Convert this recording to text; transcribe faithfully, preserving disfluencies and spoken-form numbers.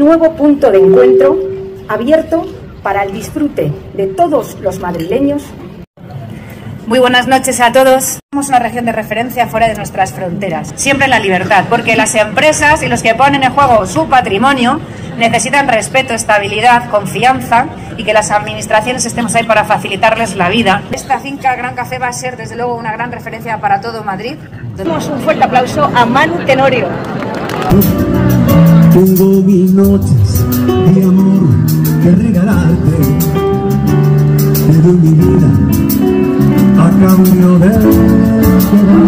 nuevo punto de encuentro abierto para el disfrute de todos los madrileños. Muy buenas noches a todos. Somos una región de referencia fuera de nuestras fronteras. Siempre la libertad, porque las empresas y los que ponen en juego su patrimonio necesitan respeto, estabilidad, confianza y que las administraciones estemos ahí para facilitarles la vida. Esta finca Gran Café va a ser desde luego una gran referencia para todo Madrid. Damos un fuerte aplauso a Manu Tenorio. Tengo mil noches de amor que regalarte, te doy mi vida a cambio de